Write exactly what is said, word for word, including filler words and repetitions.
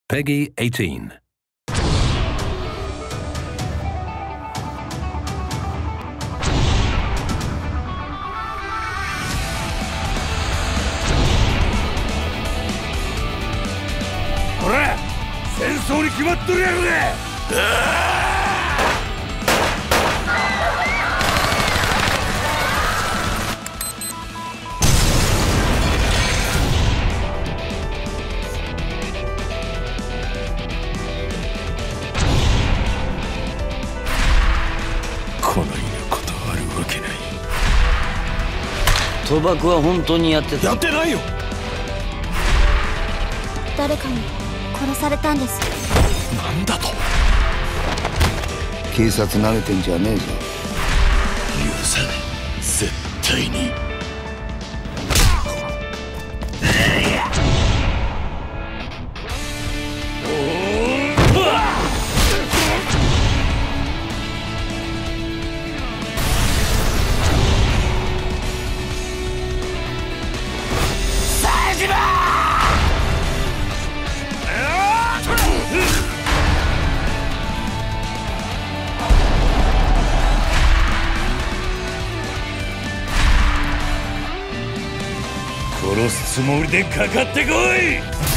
Peggy eighteen. ほら、戦争に決まっとるやろが。このようなことあるわけない。 賭博は本当にやってた？ やってないよ。 誰かに殺されたんです。 なんだと？ 警察投げてんじゃねえぞ。 許さねえ、絶対に。殺すつもりでかかってこい。